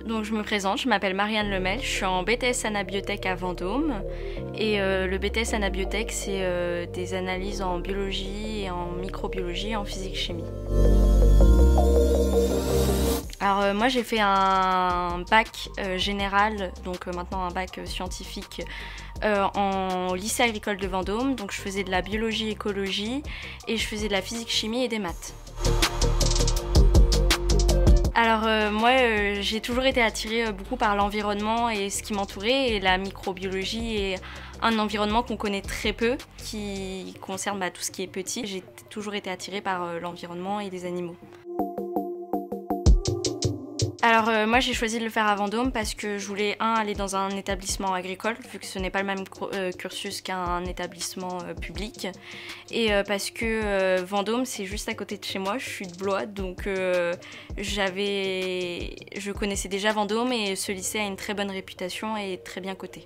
Donc je me présente, je m'appelle Marianne Lemel, je suis en BTS Anabiotech à Vendôme. Et le BTS Anabiotech, c'est des analyses en biologie et en microbiologie et en physique-chimie. Alors moi j'ai fait un bac général, donc maintenant un bac scientifique en lycée agricole de Vendôme. Donc je faisais de la biologie-écologie et je faisais de la physique-chimie et des maths. Alors moi j'ai toujours été attirée beaucoup par l'environnement et ce qui m'entourait, et la microbiologie est un environnement qu'on connaît très peu, qui concerne tout ce qui est petit. J'ai toujours été attirée par l'environnement et les animaux. Alors moi j'ai choisi de le faire à Vendôme parce que je voulais aller dans un établissement agricole, vu que ce n'est pas le même cursus qu'un établissement public, et parce que Vendôme c'est juste à côté de chez moi, je suis de Blois, donc je connaissais déjà Vendôme et ce lycée a une très bonne réputation et est très bien coté.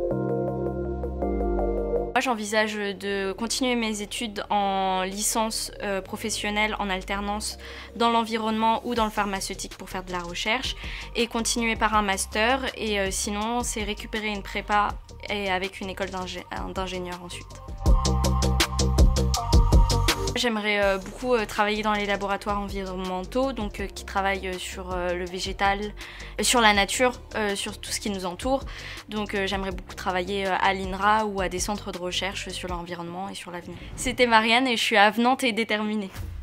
Moi, j'envisage de continuer mes études en licence professionnelle, en alternance dans l'environnement ou dans le pharmaceutique pour faire de la recherche, et continuer par un master, et sinon c'est récupérer une prépa et avec une école d'ingénieur ensuite. J'aimerais beaucoup travailler dans les laboratoires environnementaux, donc qui travaillent sur le végétal, sur la nature, sur tout ce qui nous entoure. Donc j'aimerais beaucoup travailler à l'INRA ou à des centres de recherche sur l'environnement et sur l'avenir. C'était Marianne et je suis avenante et déterminée.